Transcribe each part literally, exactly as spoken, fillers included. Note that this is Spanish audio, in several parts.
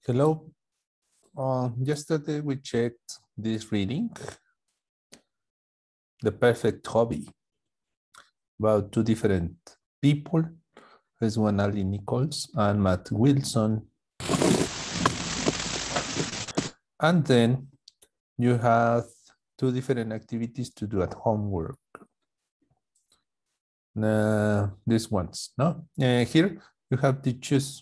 Hello. Uh, yesterday we checked this reading, The Perfect Hobby, about two different people. There's one Ali Nichols and Matt Wilson. And then you have two different activities to do at homework. Uh, these ones, no? Uh, here you have to choose.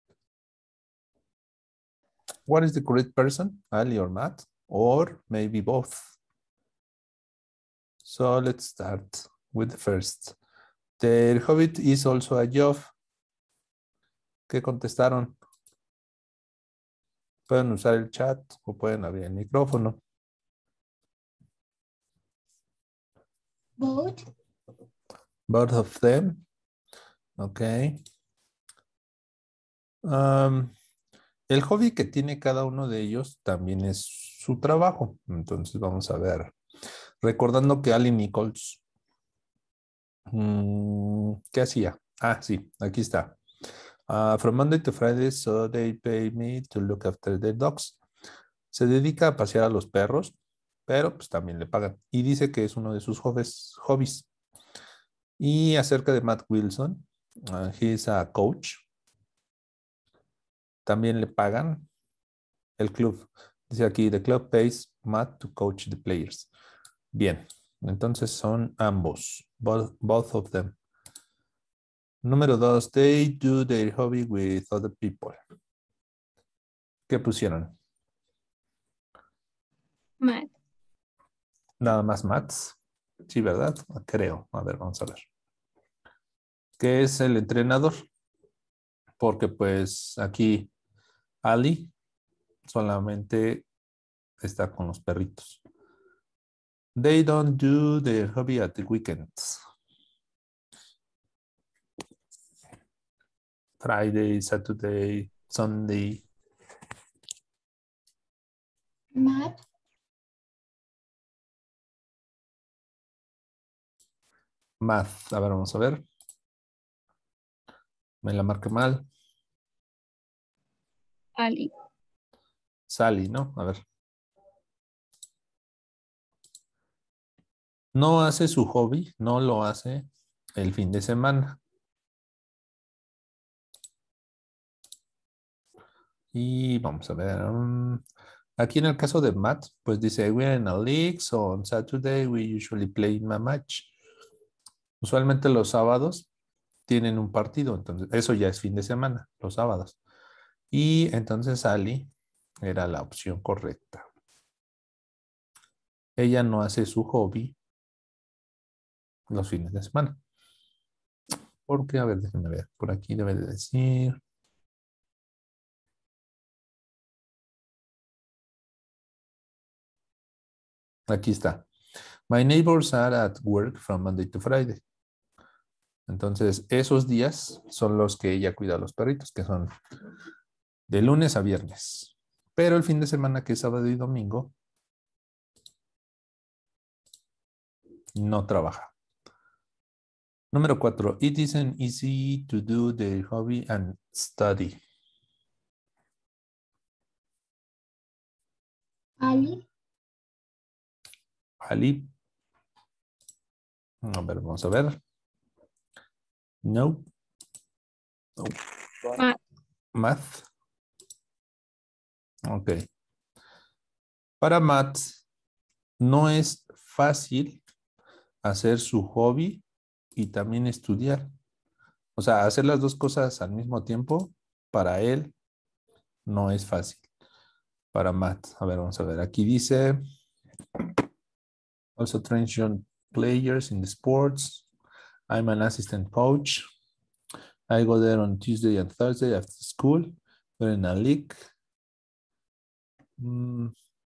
What is the correct person, Ali or Matt? Or maybe both. So let's start with the first. The Hobbit is also a job. ¿Qué contestaron? Pueden usar el chat o pueden abrir el micrófono. Both. Both of them. Okay. Um, el hobby que tiene cada uno de ellos también es su trabajo. Entonces vamos a ver. Recordando que Ali Nichols, mmm, ¿qué hacía? Ah, sí, aquí está. Uh, from Monday to Friday, so they pay me to look after their dogs. Se dedica a pasear a los perros, pero pues también le pagan. Y dice que es uno de sus hobbies. hobbies. Y acerca de Matt Wilson, uh, he is a coach. También le pagan. El club. Dice aquí, the club pays Matt to coach the players. Bien, entonces son ambos. Both, both of them. Número dos, they do their hobby with other people. ¿Qué pusieron? Matt. Nada más Mats. Sí, ¿verdad? Creo. A ver, vamos a ver. ¿Qué es el entrenador? Porque pues aquí Ali solamente está con los perritos. They don't do their hobby at the weekends. Friday, Saturday, Sunday. Matt. Math. A ver, vamos a ver. Me la marqué mal. Ali. Sally, ¿no? A ver. No hace su hobby, no lo hace el fin de semana. Y vamos a ver. Um, aquí en el caso de Matt, pues dice, we're in a league, so on Saturday we usually play my match. Usualmente los sábados tienen un partido, entonces eso ya es fin de semana, los sábados. Y entonces Ali era la opción correcta. Ella no hace su hobby los fines de semana. Porque, a ver, déjenme ver. Por aquí debe de decir. Aquí está. My neighbors are at work from Monday to Friday. Entonces, esos días son los que ella cuida a los perritos, que son de lunes a viernes. Pero el fin de semana, que es sábado y domingo, no trabaja. Número cuatro. It isn't easy to do the hobby and study. Ali. Ali. A ver, vamos a ver. No. No. Matt. Math. Ok. Para Matt, no es fácil hacer su hobby y también estudiar. O sea, hacer las dos cosas al mismo tiempo, para él, no es fácil. Para Matt, a ver, vamos a ver. Aquí dice, also trains young players in the sports. I'm an assistant coach. I go there on Tuesday and Thursday after school. We're in a league. Mm.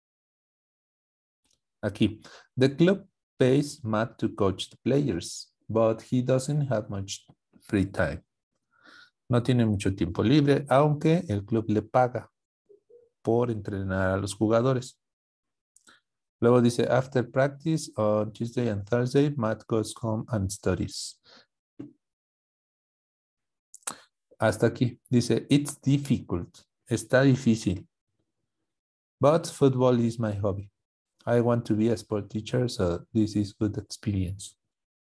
Aquí, the club pays Matt to coach the players, but he doesn't have much free time. No tiene mucho tiempo libre, aunque el club le paga por entrenar a los jugadores. Luego dice, after practice on Tuesday and Thursday, Matt goes home and studies. Hasta aquí. Dice, it's difficult. Está difícil. But football is my hobby. I want to be a sport teacher, so this is good experience.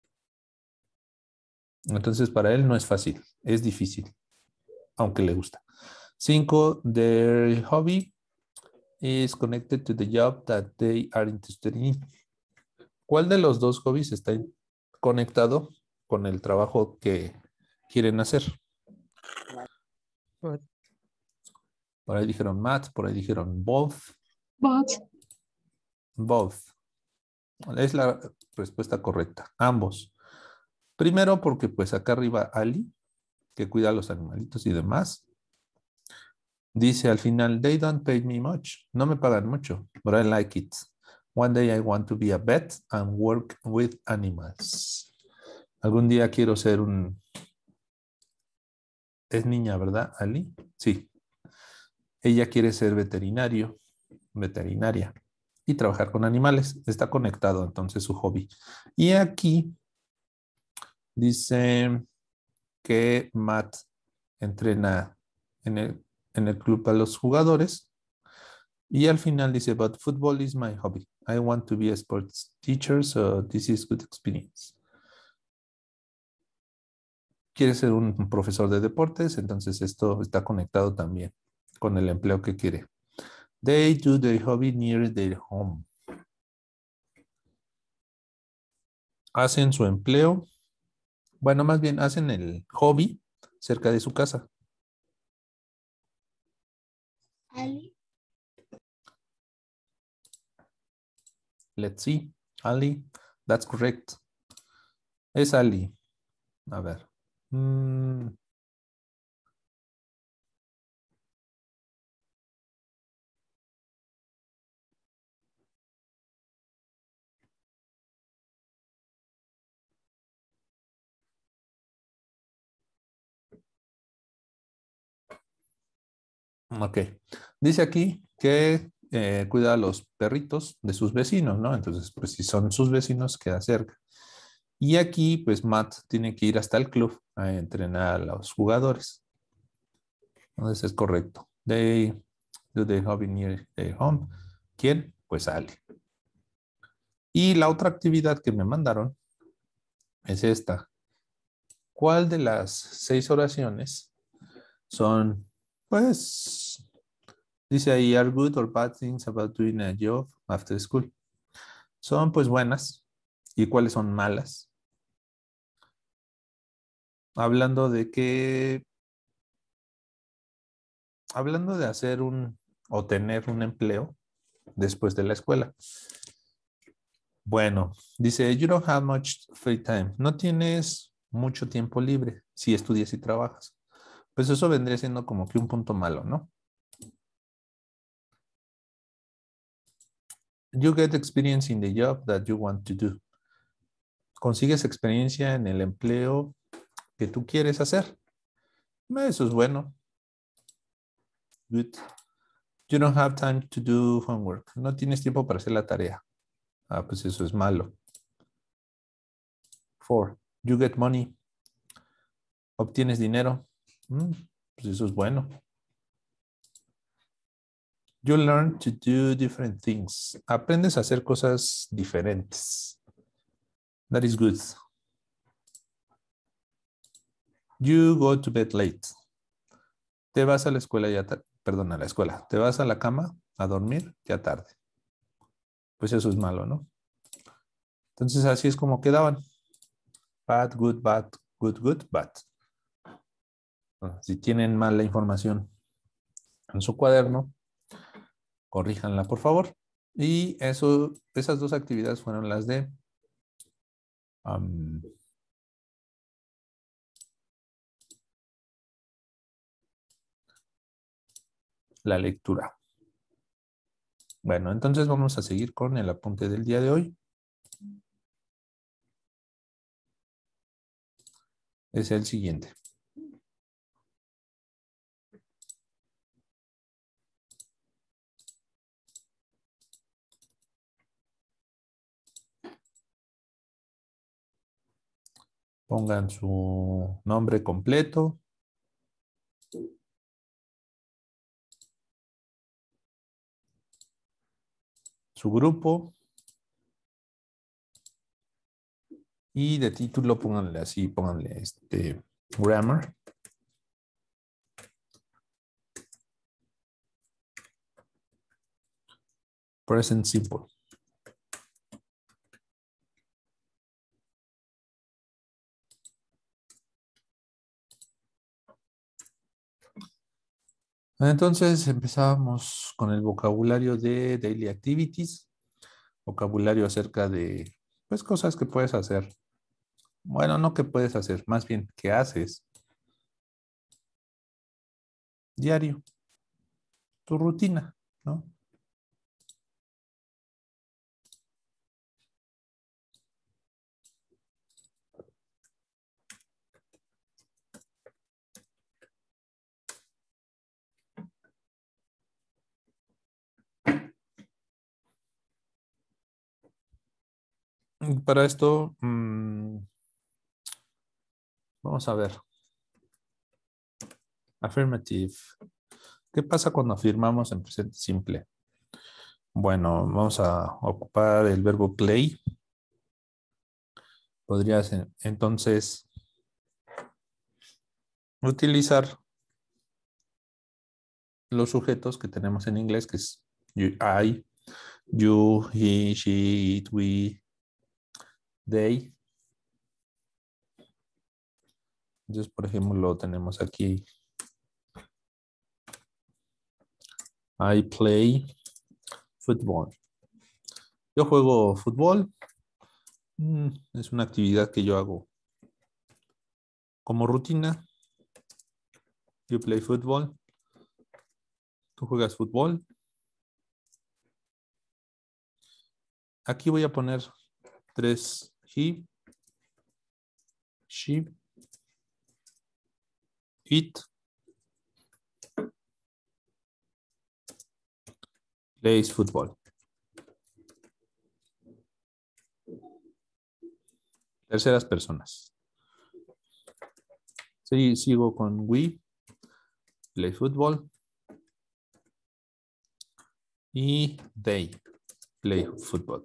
Entonces, para él no es fácil, es difícil, aunque le gusta. Cinco, their hobby is connected to the job that they are interested in. ¿Cuál de los dos hobbies está conectado con el trabajo que quieren hacer? What? Por ahí dijeron math, por ahí dijeron both. Both. Both. Es la respuesta correcta. Ambos. Primero porque pues acá arriba Ali, que cuida a los animalitos y demás, dice al final, they don't pay me much. No me pagan mucho, but I like it. One day I want to be a vet and work with animals. Algún día quiero ser un... Es niña, ¿verdad, Ali? Sí. Ella quiere ser veterinario, veterinaria y trabajar con animales. Está conectado entonces su hobby. Y aquí dice que Matt entrena en el, en el club a los jugadores. Y al final dice, but football is my hobby. I want to be a sports teacher, so this is good experience. Quiere ser un profesor de deportes, entonces esto está conectado también con el empleo que quiere. They do their hobby near their home. Hacen su empleo, bueno, más bien hacen el hobby cerca de su casa. Ali. Let's see. Ali, that's correct. Es Ali. A ver. Mm. Ok. Dice aquí que eh, cuida a los perritos de sus vecinos, ¿no? Entonces, pues si son sus vecinos, queda cerca. Y aquí, pues Matt tiene que ir hasta el club a entrenar a los jugadores. Entonces es correcto. They do the hobby near their home. ¿Quién? Pues Ali. Y la otra actividad que me mandaron es esta. ¿Cuál de las seis oraciones son, pues, dice ahí, are good or bad things about doing a job after school? Son pues buenas. ¿Y cuáles son malas? Hablando de que, hablando de hacer un o tener un empleo después de la escuela. Bueno, dice, you don't have much free time. No tienes mucho tiempo libre si estudias y trabajas. Pues eso vendría siendo como que un punto malo, ¿no? You get experience in the job that you want to do. Consigues experiencia en el empleo que tú quieres hacer. Eso es bueno. Good. You don't have time to do homework. No tienes tiempo para hacer la tarea. Ah, pues eso es malo. Four. You get money. Obtienes dinero. Mm, pues eso es bueno. You learn to do different things. Aprendes a hacer cosas diferentes. That is good. You go to bed late. Te vas a la escuela ya tarde. Perdón, a la escuela. Te vas a la cama a dormir ya tarde. Pues eso es malo, ¿no? Entonces así es como quedaban. Bad, good, bad, good, good, bad. Si tienen mal la información en su cuaderno, corríjanla, por favor. Y eso, esas dos actividades fueron las de um, la lectura. Bueno, entonces vamos a seguir con el apunte del día de hoy. Es el siguiente. Pongan su nombre completo. su grupo. Y de título pónganle así, pónganle este grammar. Present simple. Entonces empezamos con el vocabulario de daily activities, vocabulario acerca de pues cosas que puedes hacer. Bueno, no que puedes hacer, más bien que haces diario, tu rutina, ¿no? Para esto, mmm, vamos a ver. Affirmative. ¿Qué pasa cuando afirmamos en presente simple? Bueno, vamos a ocupar el verbo play. Podrías entonces utilizar los sujetos que tenemos en inglés, que es I, you, he, she, it, we, they. Entonces, por ejemplo, lo tenemos aquí. I play football. Yo juego fútbol. Mm, es una actividad que yo hago como rutina. You play football. Tú juegas fútbol. Aquí voy a poner tres he, she, it, plays football. Terceras personas. Sí, sigo con we, play football. Y they, play football.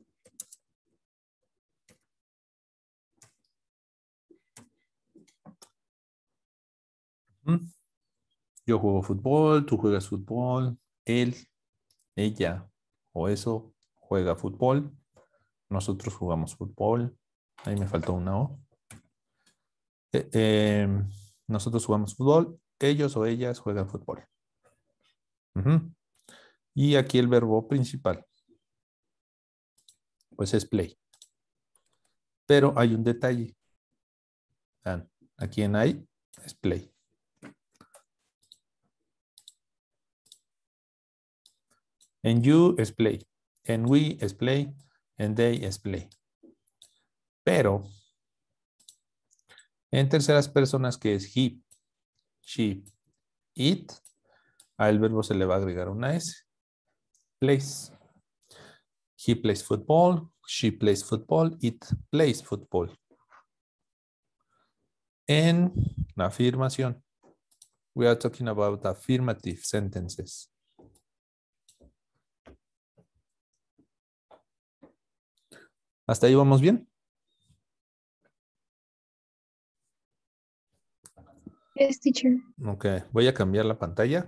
Yo juego fútbol, tú juegas fútbol, él, ella o eso juega fútbol. Nosotros jugamos fútbol. Ahí me faltó una O. Eh, eh, nosotros jugamos fútbol, ellos o ellas juegan fútbol. Uh-huh. Y aquí el verbo principal, pues es play. Pero hay un detalle. Vean, aquí en I es play. En you es play. En we es play. En they es play. Pero en terceras personas, que es he, she, it, al verbo se le va a agregar una S. Plays. He plays football. She plays football. It plays football. En la afirmación, we are talking about affirmative sentences. ¿Hasta ahí vamos bien? Yes, teacher. Ok, voy a cambiar la pantalla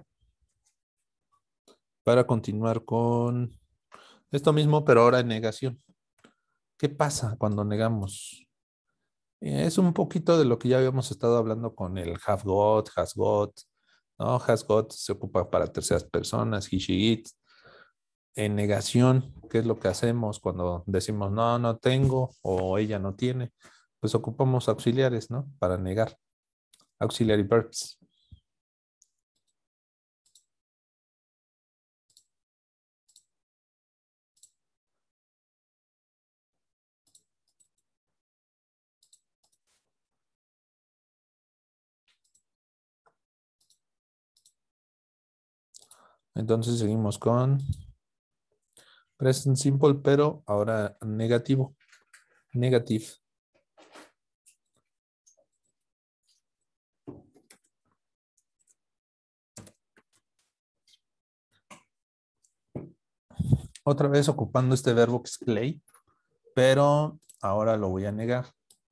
para continuar con esto mismo, pero ahora en negación. ¿Qué pasa cuando negamos? Es un poquito de lo que ya habíamos estado hablando con el have got, has got, ¿no? Has got se ocupa para terceras personas, he, she, it. En negación, ¿qué es lo que hacemos cuando decimos no, no tengo o ella no tiene? Pues ocupamos auxiliares, ¿no? Para negar. Auxiliary verbs. Entonces seguimos con present simple, pero ahora negativo. Negative. Otra vez ocupando este verbo que es play, pero ahora lo voy a negar.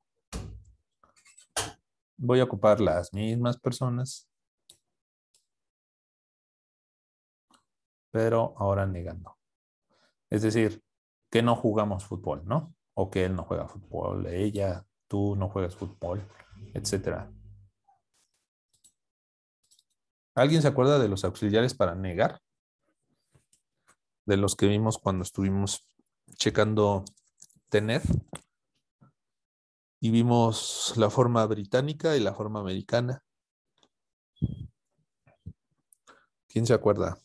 Voy a ocupar las mismas personas, pero ahora negando. Es decir, que no jugamos fútbol, ¿no? O que él no juega fútbol, ella, tú no juegas fútbol, etcétera. ¿Alguien se acuerda de los auxiliares para negar? De los que vimos cuando estuvimos checando tener. Y vimos la forma británica y la forma americana. ¿Quién se acuerda?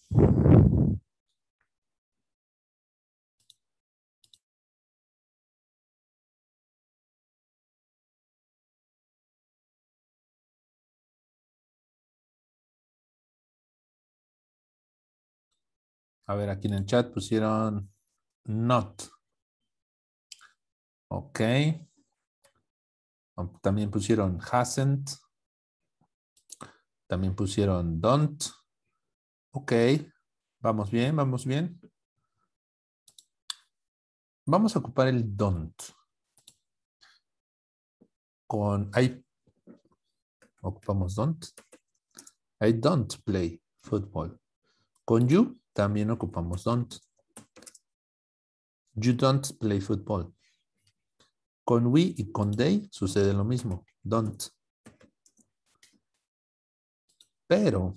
A ver, aquí en el chat pusieron not. Ok. También pusieron hasn't. También pusieron don't. Ok. Vamos bien, vamos bien. Vamos a ocupar el don't. Con I. Ocupamos don't. I don't play football. Con you también ocupamos don't. You don't play football. Con we y con they sucede lo mismo. Don't. Pero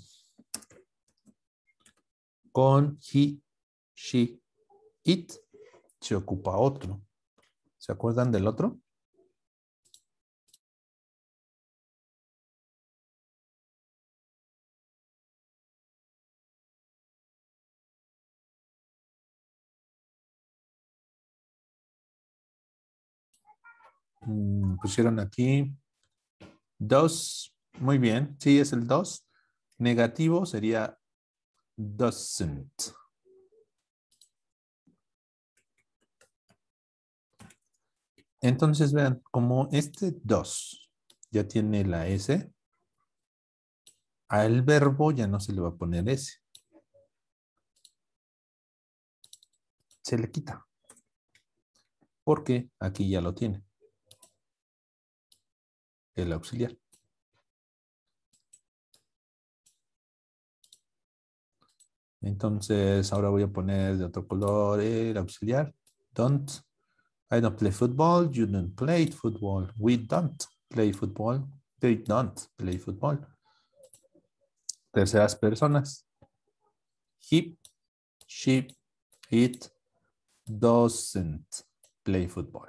con he, she, it se ocupa otro. ¿Se acuerdan del otro? Mm, pusieron aquí does. Muy bien. Sí, es el does. Negativo sería doesn't. Entonces vean, como este does ya tiene la S, al verbo ya no se le va a poner S. Se le quita. Porque aquí ya lo tiene. El auxiliar. Entonces ahora voy a poner de otro color el auxiliar. Don't. I don't play football. You don't play football. We don't play football. They don't play football. Terceras personas. He, she, it doesn't play football.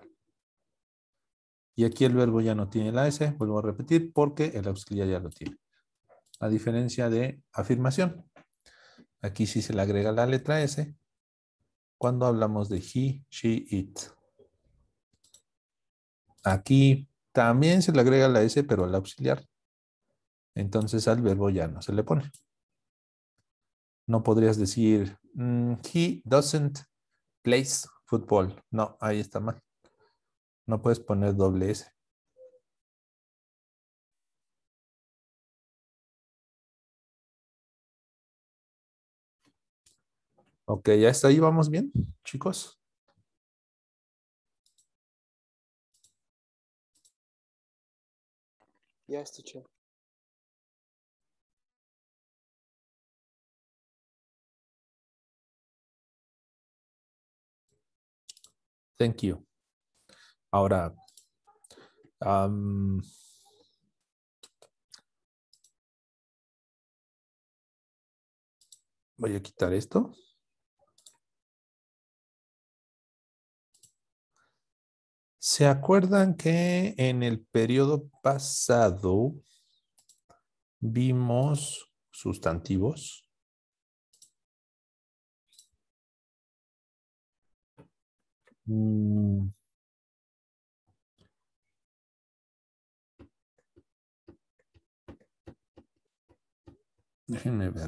Y aquí el verbo ya no tiene la S. Vuelvo a repetir porque el auxiliar ya lo tiene. A diferencia de afirmación. Aquí sí se le agrega la letra S cuando hablamos de he, she, it. Aquí también se le agrega la S, pero al auxiliar. Entonces al verbo ya no se le pone. No podrías decir, mm, he doesn't play football. No, ahí está mal. No puedes poner doble S. Ok, ya está ahí, vamos bien, chicos. Yes, teacher. Thank you. Ahora, um, voy a quitar esto. ¿Se acuerdan que en el periodo pasado vimos sustantivos? Mm. Déjenme ver.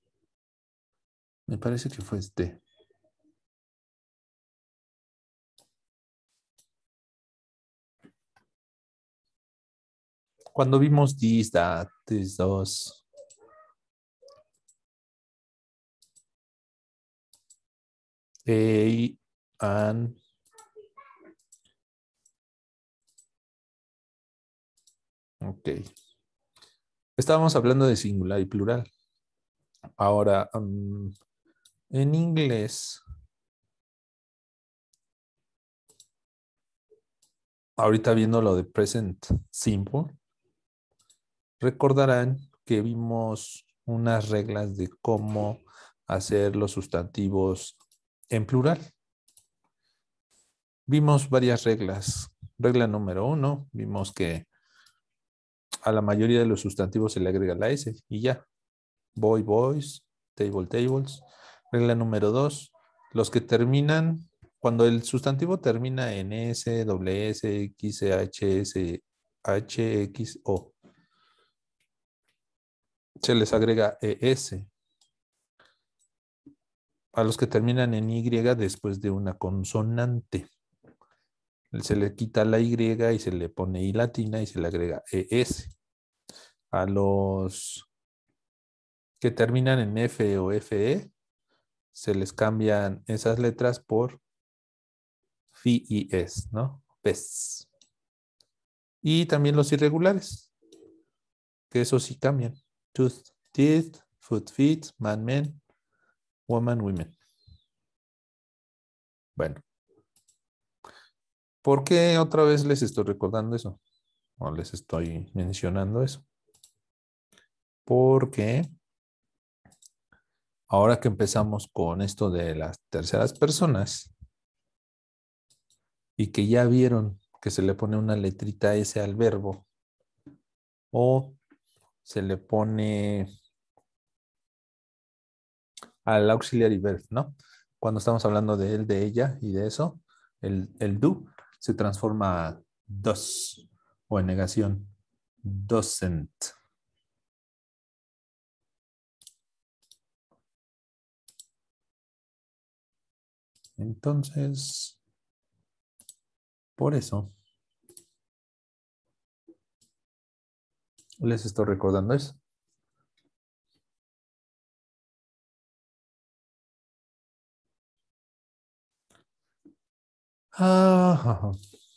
Me parece que fue este. Cuando vimos this, that, this, those. A and ok. Estábamos hablando de singular y plural. Ahora, um, en inglés, ahorita viendo lo de present simple, recordarán que vimos unas reglas de cómo hacer los sustantivos en plural. Vimos varias reglas. Regla número uno, vimos que a la mayoría de los sustantivos se le agrega la S y ya. Boy, boys, table, tables. Regla número dos, los que terminan, cuando el sustantivo termina en S, doble S, X, H, S, H, X, O, se les agrega E S. A los que terminan en Y después de una consonante. Se le quita la Y y se le pone I latina y se le agrega E S. A los que terminan en F o F E, se les cambian esas letras por F y S, ¿no? P E S. Y también los irregulares, que eso sí cambian. Tooth, teeth, foot, feet, man, men, woman, women. Bueno. ¿Por qué otra vez les estoy recordando eso? O les estoy mencionando eso. Porque ahora que empezamos con esto de las terceras personas y que ya vieron que se le pone una letrita S al verbo o se le pone al auxiliary verb, ¿no? Cuando estamos hablando de él, de ella y de eso, el, el do se transforma a does o en negación, doesn't. Entonces, por eso les estoy recordando eso. Ah,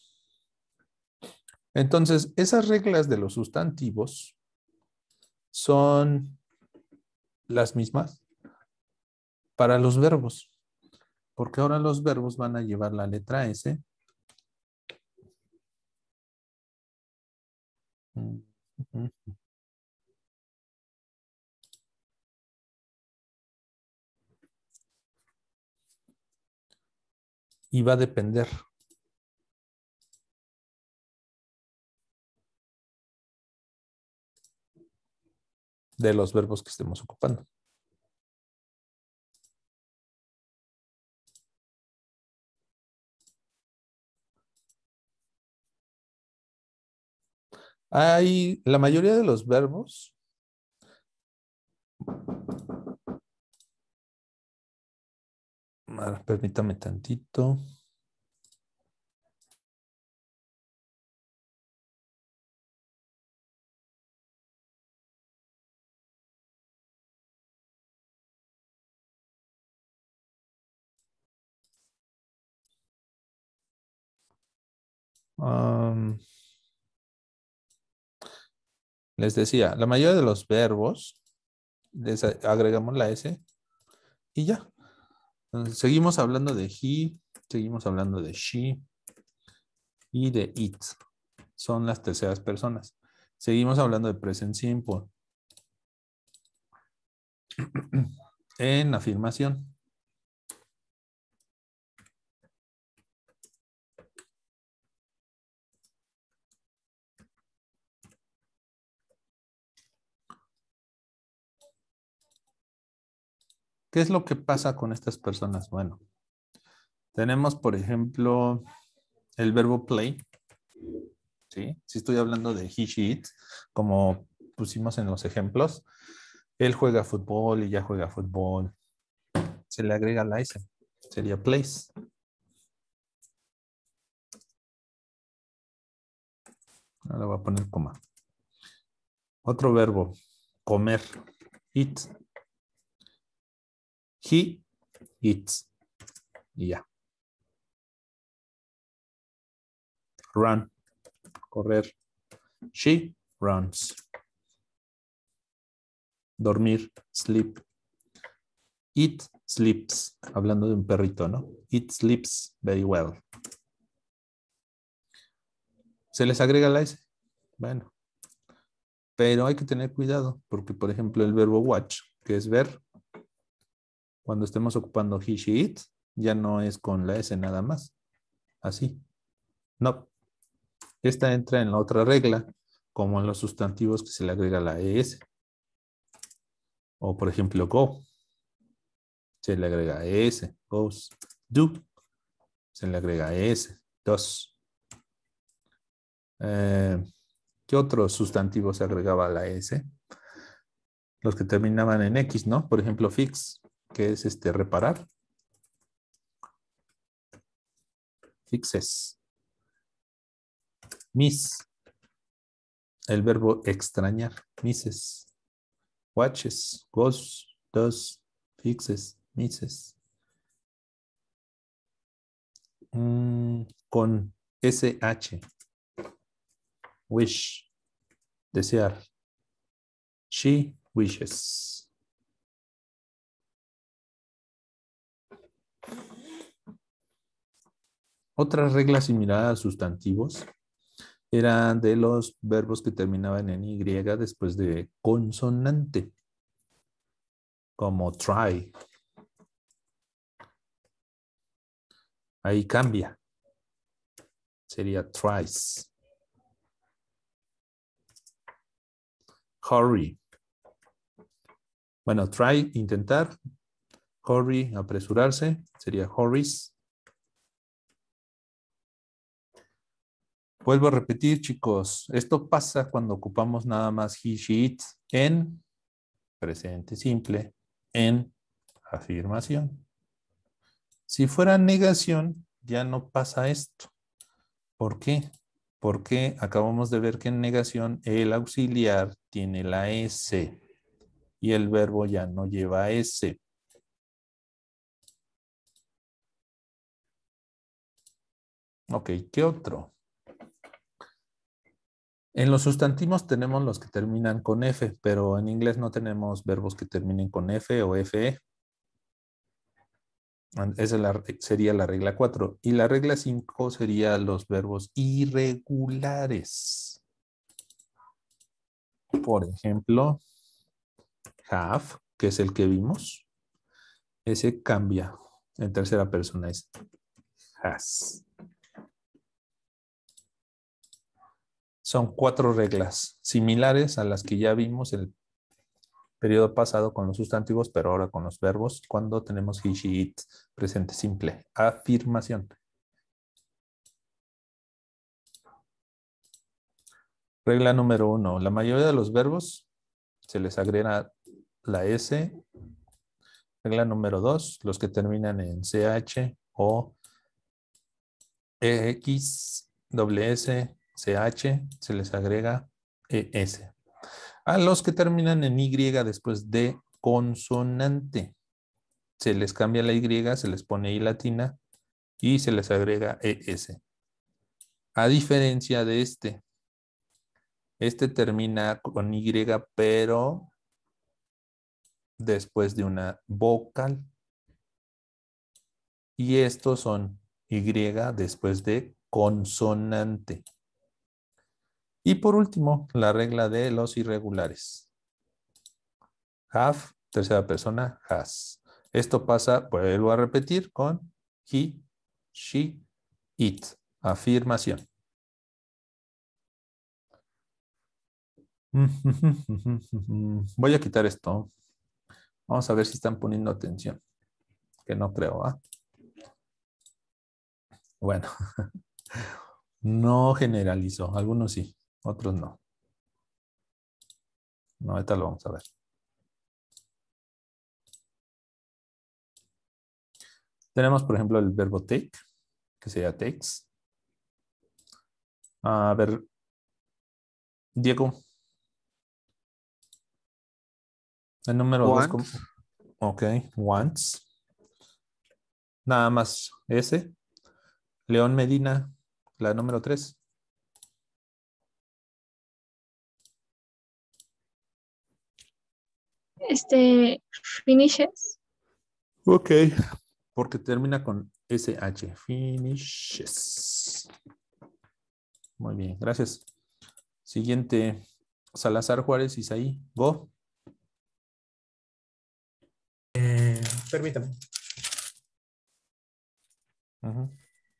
entonces, esas reglas de los sustantivos son las mismas para los verbos, porque ahora los verbos van a llevar la letra S. Y va a depender de los verbos que estemos ocupando. Hay la mayoría de los verbos. A ver, permítame tantito. Um, les decía, la mayoría de los verbos les agregamos la S y ya. Entonces, seguimos hablando de he, seguimos hablando de she y de it. Son las terceras personas. Seguimos hablando de present simple. En afirmación. ¿Qué es lo que pasa con estas personas? Bueno, tenemos, por ejemplo, el verbo play. ¿Sí? Si estoy hablando de he, she, it, como pusimos en los ejemplos, él juega fútbol y ya juega fútbol. Se le agrega la S. Sería plays. Ahora voy a poner coma. Otro verbo, comer, eat. He eats. y ya. Run, correr. She runs. Dormir, sleep. It sleeps, hablando de un perrito, ¿no? It sleeps very well. ¿Se les agrega la S? Bueno. Pero hay que tener cuidado, porque por ejemplo el verbo watch, que es ver, cuando estemos ocupando he, she, it, ya no es con la S nada más. Así. No. Esta entra en la otra regla, como en los sustantivos que se le agrega la E S. O por ejemplo go. Se le agrega E S. Goes. Do. Se le agrega E S. Does. Eh, ¿Qué otros sustantivos se agregaba a la S? Los que terminaban en X, ¿no? Por ejemplo, fix, que es este reparar. Fixes. Miss. El verbo extrañar. Misses. Watches. Goes. Does. Fixes. Misses. Mm, con S H. Wish. Desear. She wishes. Otra regla similar a sustantivos eran de los verbos que terminaban en Y después de consonante, como try. Ahí cambia. Sería tries. Hurry. Bueno, try, intentar. Hurry, apresurarse. Sería hurries. Vuelvo a repetir, chicos. Esto pasa cuando ocupamos nada más he, she, it en presente simple, en afirmación. Si fuera negación, ya no pasa esto. ¿Por qué? Porque acabamos de ver que en negación el auxiliar tiene la S y el verbo ya no lleva S. Ok, ¿qué otro? En los sustantivos tenemos los que terminan con F, pero en inglés no tenemos verbos que terminen con F o F E. Esa es la, sería la regla cuatro. Y la regla cinco sería los verbos irregulares. Por ejemplo, have, que es el que vimos. Ese cambia. En tercera persona es has. Son cuatro reglas similares a las que ya vimos el periodo pasado con los sustantivos, pero ahora con los verbos, cuando tenemos he, she, it, presente simple. Afirmación. Regla número uno. La mayoría de los verbos se les agrega la S. Regla número dos. Los que terminan en C H o E X, doble S, C H, se les agrega E S. A los que terminan en Y después de consonante, se les cambia la Y, se les pone I latina y se les agrega E S. A diferencia de este, este termina con Y, pero después de una vocal. Y estos son Y después de consonante. Y por último, la regla de los irregulares. Have, tercera persona, has. Esto pasa, vuelvo a repetir, con he, she, it. Afirmación. Voy a quitar esto. Vamos a ver si están poniendo atención. Que no creo, ¿ah? Bueno. No generalizo. Algunos sí, otros no. No, ahorita lo vamos a ver. Tenemos, por ejemplo, el verbo take, que sería takes. A ver, Diego. El número dos. Ok, wants. Nada más S. León Medina, la número tres. Este, finishes. Ok, porque termina con S H. Finishes. Muy bien, gracias. Siguiente, Salazar Juárez Isaí. Go. Eh, permítame. Uh-huh.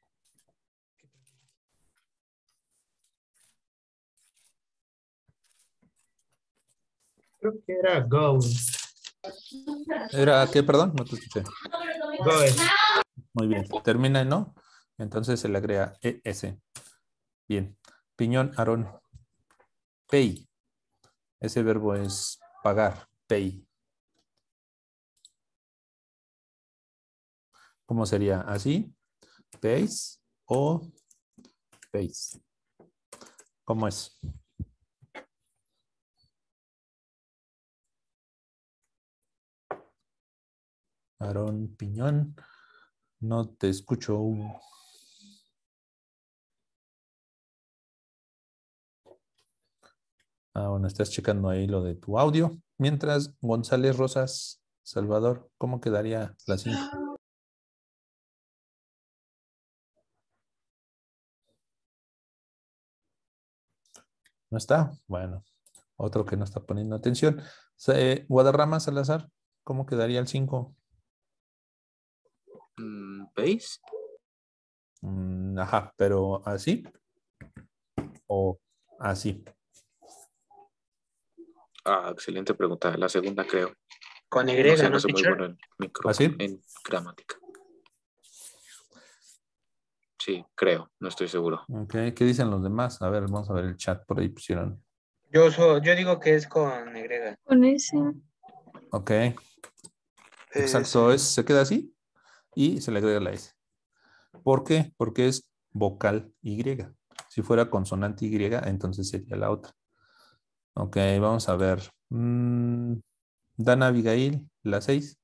Creo que era go. ¿Era qué? Perdón, no te escuché. Go es. Muy bien, termina en no, entonces se le agrega E S. Bien, Piñón Aarón. Pay. Ese verbo es pagar. Pay. ¿Cómo sería? ¿Así? ¿Pays o pays? ¿Cómo es? Aarón Piñón. No te escucho. Ah, bueno, estás checando ahí lo de tu audio. Mientras, González Rosas, Salvador, ¿cómo quedaría la cinco? ¿No está? Bueno, otro que no está poniendo atención. Eh, Guadarrama Salazar, ¿cómo quedaría el cinco? Mm, ¿Veis? Mm, ajá, pero ¿así? ¿O así? Ah, excelente pregunta. La segunda creo. Con Y, No sé, ¿no, no soy muy teacher? bueno en micro, ¿Así? en gramática. Sí, creo, no estoy seguro. Ok, ¿qué dicen los demás? A ver, vamos a ver el chat, por ahí pusieron. Yo, so- yo digo que es con Y. Con ese. Ok, Es- exacto, es, se queda así y se le agrega la S. ¿Por qué? Porque es vocal Y. Si fuera consonante Y, entonces sería la otra. Ok, vamos a ver. Mm, Dana Abigail, la seis.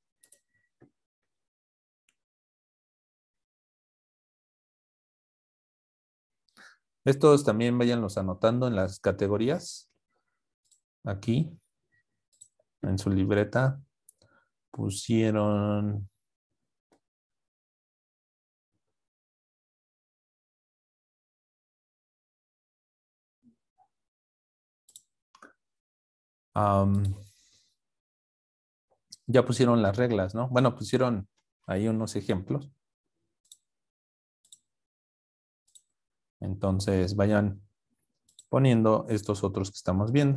Estos también váyanlos anotando en las categorías. Aquí, en su libreta, pusieron... Um, ya pusieron las reglas, ¿no? Bueno, pusieron ahí unos ejemplos. Entonces, vayan poniendo estos otros que estamos viendo.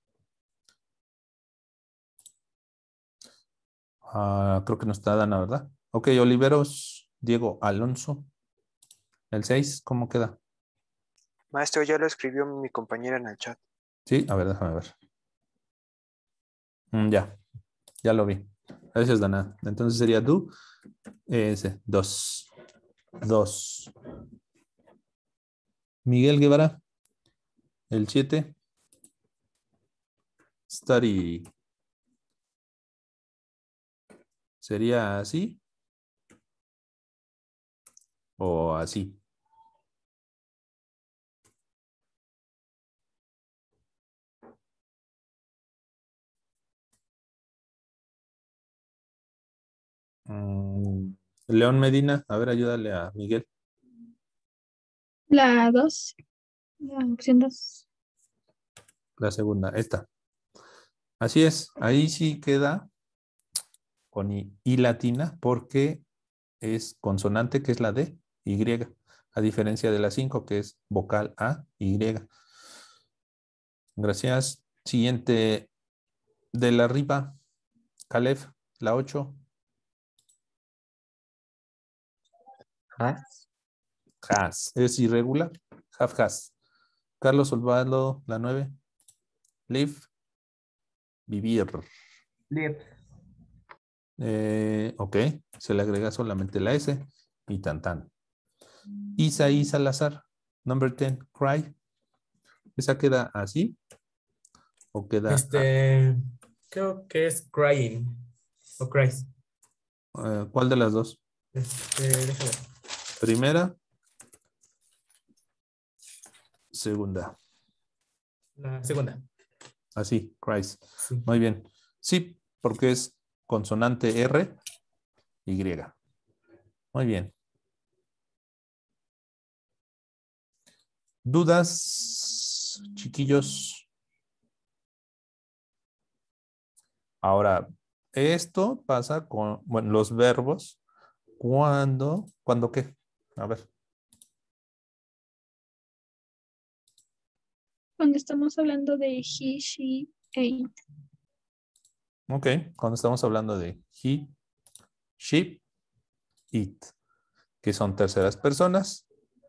Uh, creo que no está Dana, ¿verdad? Ok, Oliveros, Diego Alonso. El seis, ¿cómo queda? Maestro, ya lo escribió mi compañera en el chat. Sí, a ver, déjame ver. Mm, ya, ya lo vi. Gracias, Dana. Entonces sería tú. Ese, dos. Dos. Miguel Guevara. El siete. Study. ¿Sería así? ¿O así? Mm, León Medina. A ver, ayúdale a Miguel. La dos. La opción dos. La segunda, esta. Así es. Ahí sí queda con I, I latina porque es consonante, que es la D, Y. A diferencia de la cinco, que es vocal A, Y. Gracias. Siguiente de la arriba, Caleb, la ocho. ¿Has? Has. Es irregular. Have has. Carlos Osvaldo, la nueve. Live. Vivir. Live. Eh, ok. Se le agrega solamente la S y tan tan. Isaí Salazar, number ten. Cry. ¿Esa queda así? ¿O queda Este, creo que es crying. O cries. a- eh, ¿cuál de las dos? Este, déjame ver. Primera. Segunda. La segunda. Así, Christ. Sí. Muy bien. Sí, porque es consonante R, Y. Muy bien. ¿Dudas, chiquillos? Ahora, esto pasa con, bueno, los verbos. ¿Cuándo? ¿Cuándo qué? A ver. Cuando estamos hablando de he, she, it. Ok, cuando estamos hablando de he, she, it, que son terceras personas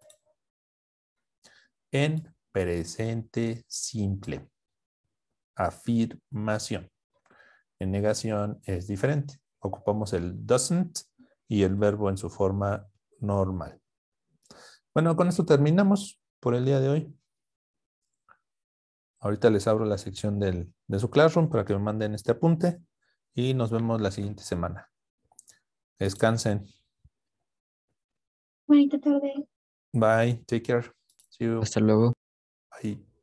en presente simple. Afirmación. En negación es diferente. Ocupamos el doesn't y el verbo en su forma normal. Bueno, con esto terminamos por el día de hoy. Ahorita les abro la sección del, de su Classroom para que me manden este apunte y nos vemos la siguiente semana. Descansen. Bonita tarde. Bye. Take care. See you. Hasta luego. Bye.